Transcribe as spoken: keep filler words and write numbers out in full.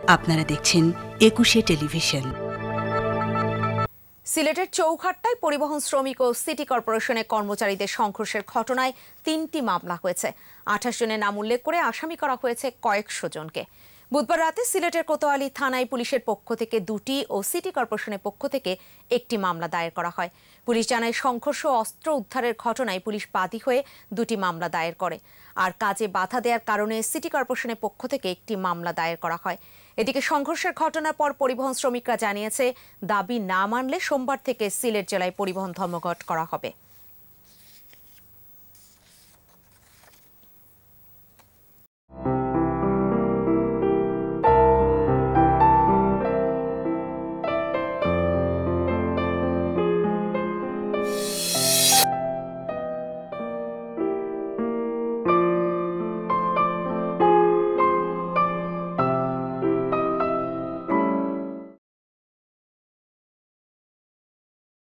আপনারা দেখছেন একুশে টেলিভিশন। সিলেটের চৌঘাট্টায় পরিবহন শ্রমিক ও সিটি কর্পোরেশনের কর্মচারীদের সংঘর্ষের ঘটনায় তিনটি মামলা হয়েছে। আঠাশ জনের নাম উল্লেখ করে আসামি করা হয়েছে কয়েকশো জনকে। বুধবার রাতে সিলেটের কোতোয়ালি থানায় পুলিশের পক্ষ থেকে দুটি ও সিটি কর্পোরেশনের পক্ষ থেকে একটি মামলা দায়ের করা হয়। পুলিশ জানায়, সংঘর্ষ ও অস্ত্র উদ্ধারের ঘটনায় পুলিশ বাদী হয়ে দুটি মামলা দায়ের করে। আর কাজে বাধা দেওয়ার কারণে সিটি কর্পোরেশনের পক্ষ থেকে একটি মামলা দায়ের করা হয়। এদিকে সংঘর্ষের ঘটনার পর পরিবহন শ্রমিকরা জানিয়েছে, দাবি না মানলে সোমবার থেকে সিলেট জেলায় পরিবহন ধর্মঘট করা হবে।